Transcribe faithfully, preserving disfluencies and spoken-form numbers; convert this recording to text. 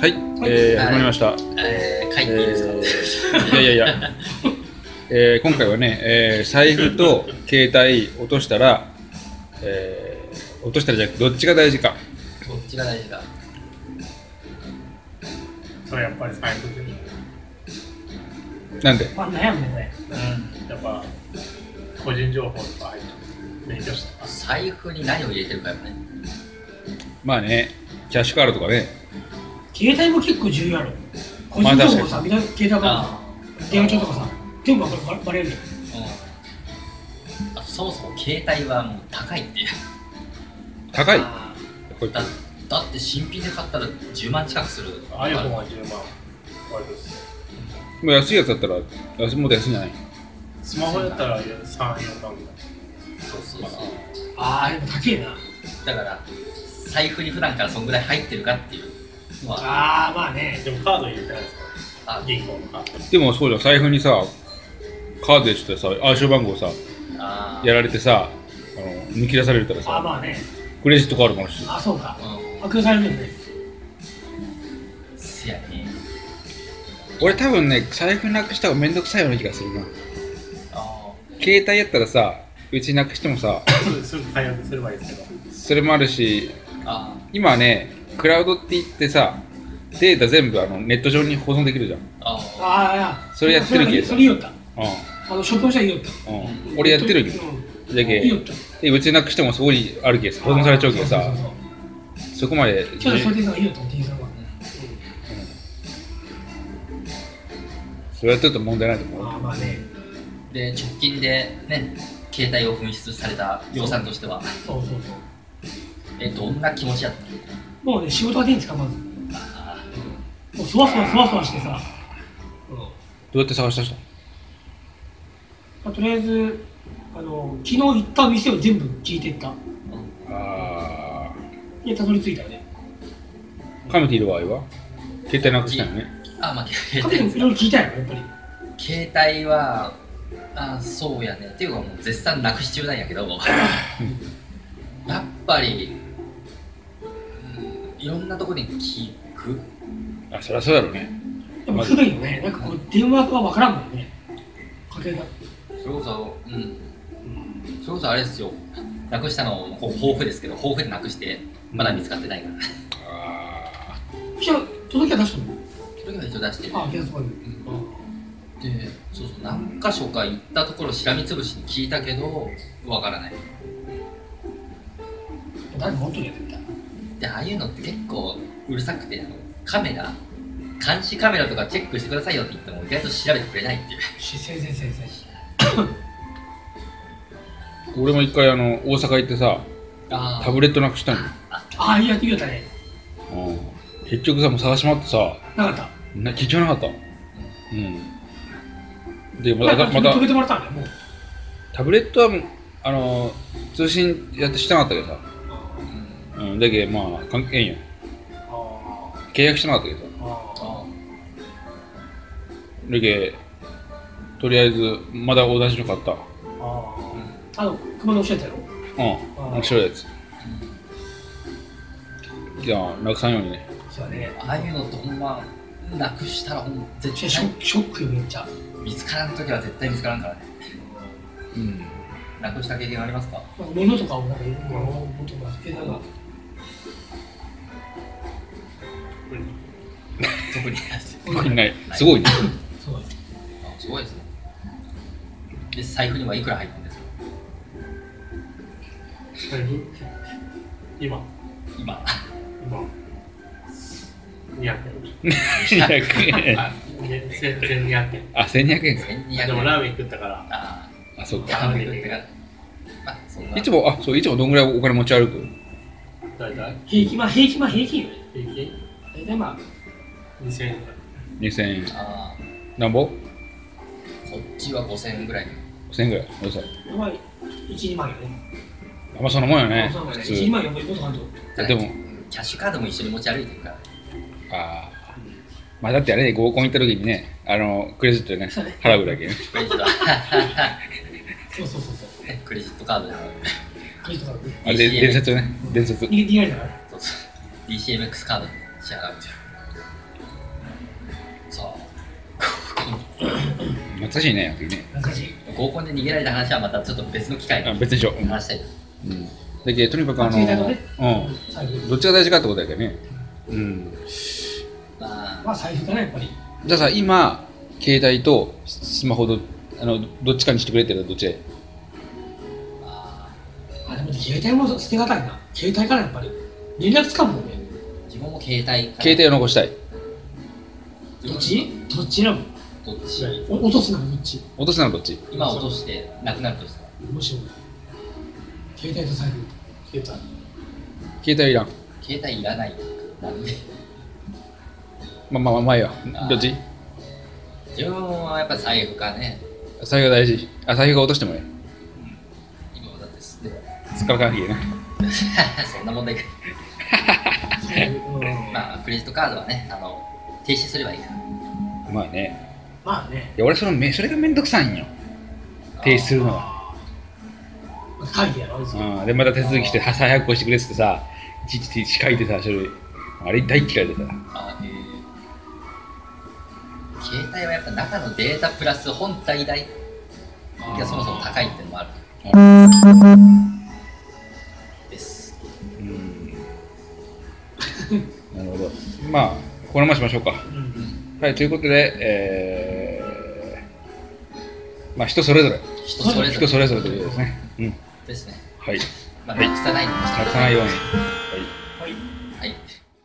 はい、えー、始まりました。 えー、書いていいですか？ えー、いやいやいや、えー、今回はね、えー、財布と携帯落としたら、えー、落としたらじゃなくてどっちが大事か。 どっちが大事か。 それやっぱり財布で。 なんで？ まあ悩むねこれ。 うん、やっぱ個人情報とか入って勉強した。 財布に何を入れてるかよね。 まあね、キャッシュカードとかね。 携帯も結構重要やろ。個人情報さ、みんな携帯が電話帳とかさ、全部ババレるよ。 うん。あとそもそも携帯はもう高いっていう。 高い？ だ, だって新品で買ったらじゅうまん近くする。 アイフォンはじゅうまん割です。 もう安いやつだったら安もっと安いんじゃない？ スマホだったらさん、よんまんぐらい。 そうそうそう。 ああ、でも高いな。 だから財布に普段からそんぐらい入ってるかっていうのは。 ああ、まあね。 でもカード入れてないですか？ あ、 銀行のカード。 でもそうじゃん、財布にさ、カードでちょっとさ、暗証番号さ、 あやられてさ、あの抜き出されたらああ、 さ、 まあね。 クレジットカードもあるし。 あ、そうか。 うん。 悪用されるよね。 せやね。 俺多分ね、財布なくした方がめんどくさいような気がするな。 あ携帯やったらさ、うちなくしてもさ、 すぐすぐ解約すればいいですけど。 それもあるし、 あ。 今はね、クラウドって言ってさ、データ全部あのネット上に保存できるじゃん。 ああ。 ああ、いや。 それやってるけどそれいいよった。 うあの、ショップの人はいいよった。 ん。うん。俺やってるけど。 うん。 だけいいよった。 でうちなくしてもそこにあるけど保存されちゃうけどさ、 そうそうそうそこまで。 ちょっとそれでいいよと思っていいさんは。 それやってると問題ないと思う。 ああ、まあね。 で直近でね携帯を紛失された量産としてはそうそうそう。 えどんな気持ちやったの？ もうね、仕事が手につかまず。 あもうそわそわそわそわしてさ。うん。 どうやって探した人？ まあ、とりあえず、あの、昨日行った店を全部聞いていった。 あで、たどり着いたよね。 あ、カメティの場合は携帯なくしたよね。 あまあ携カメ帯いろいろ聞いたよ、やっぱり。 携帯はあそうやねっていうかもう絶賛なくし中なんやけどやっぱり、うん、いろんなとこに聞く。 あ、そりゃそうだろうね。 でも不便よね。なんかこう、電話がわからんもんね。家計が。 それこそうんそれこそあれですよなくしたのも豊富ですけど豊富でなくしてまだ見つかってないからあじゃあ、届けは出したの？ それが一応出してる。 ああ、警察まで。 で、そうそう、何箇所か行ったところしらみつぶしに聞いたけどわからない。 誰も本当にやってた。 で、ああいうのって結構うるさくて、あのカメラ監視カメラとかチェックしてくださいよって言っても意外と調べてくれないっていう。 し、先生先生。 俺も一回あの大阪行ってさ、 あタブレットなくしたの。 ああ、いいやって言うたね。 うん。結局さ、もう探し回ってさ、 なかった。 な結局なかった。うん。で、また、また止めてもらったんだよ、もう。 タブレットはもうあの通信やってしてなかったけどさ、うん、だけどまあ関係んよ。 あ契約してなかったけどさ、 あ。 だけとりあえずまだ同じの買った。 ああ。あの、熊の教えたやろ。 うん、面白いやつ。じゃあなくさんようにね。 そうだね。 ああいうのってほんまなくしたらほんま絶ショ対ック、ショックよめっちゃ。 見つからんときは絶対見つからんからね。 うん。 なくした経験ありますか？ なんか物とかもなんかいろいろ物とか携帯が。 特に特にない。すごいね。 そうだね。 あすごいですね。で、財布にはいくら入ってるんですか？ 財布今今今にひゃくにひゃくえん。 えん。あ、せんせんにひゃくえん。 あ、せんにひゃくえんか。 せんにひゃくえん。 でもラーメン食ったからああ、そうあ、 か。 ラーメン食ってからまあそんないつも、あ、そう、いつもどんぐらいお金持ち歩く？ 大体平均、まあ平均、まあ平均よね。 平均大体まあ、 にせんえんぐらい。 にせんえん。 あなんぼ？ ーこっちはごせんえんぐらい。 ごせんえんぐらい。どうぞ。 まあ、いち、にまんよね。 あんまそんなもんよね。 そうだね。 普いち、にまん通。 よ、もっとかんと。 でも、 キャッシュカードも一緒に持ち歩いてるから。 ああ。まあだってあれね、合コン行った時にね、あの、クレジットでね、 そうね払うだけね。 クレジットそうそうそうそう。 クレジットカードで払う。 クレジットカードね。 あれで伝説よね、伝説。 逃げ逃げられたから。 そうそう ディーシーエムエックス カードで支払うっていう。 そう懐かしいね、あの時ね。 懐かしい。 合コンで逃げられた話はまたちょっと別の機会あ、 に別でしょ。うん。 話したい。 うんだけどとにかくあの、 携帯とねうん。 財布。 どっちが大事かってことだけどね。うん。 まあ、 まあ財布かな、やっぱり。 じゃあさ、今、携帯とスマホど、あの、どっちかにしてくれって言ったらどっちでまあ、 あ、でも携帯も捨てがたいな。携帯からやっぱり。連絡つかむもんね。 自分も携帯から携帯を残したい。 どっちどっち選ぶどっちお落とすならどっち落とすならどっち今落としてなくなるとしたらもしも。携帯と財布。 携帯。 携帯いらん。 携帯いらないなんでまあまあまあ、まあいいわ。どっち自分はやっぱ財布かね。 財布が大事。あ、財布が落としてもね。 今はだってすってすっからかんひげな。 そんな問題か。 財布。うんまあクレジットカードはね、あの停止すればいいから。 まあね。 まあね。 いや、俺そのめ、それがめんどくさいんよ。停止するのは。 会議やろ、いつも。 うん。で、また手続きして、は早く押してくれっつってさ、いちいち手書いてさ、それ、あれ大嫌いでさ。 あへえ携帯はやっぱ中のデータプラス本体代がそもそも高いっていうのもあるです。 うん。なるほど。まあ、これもしましょうか。 うんはい、ということで、えー、まあ人それぞれ、 人それぞれ人それぞれということですね。うん。 ですね。 はい。 まあなくさないようにしてなくさないように。はい。 はい。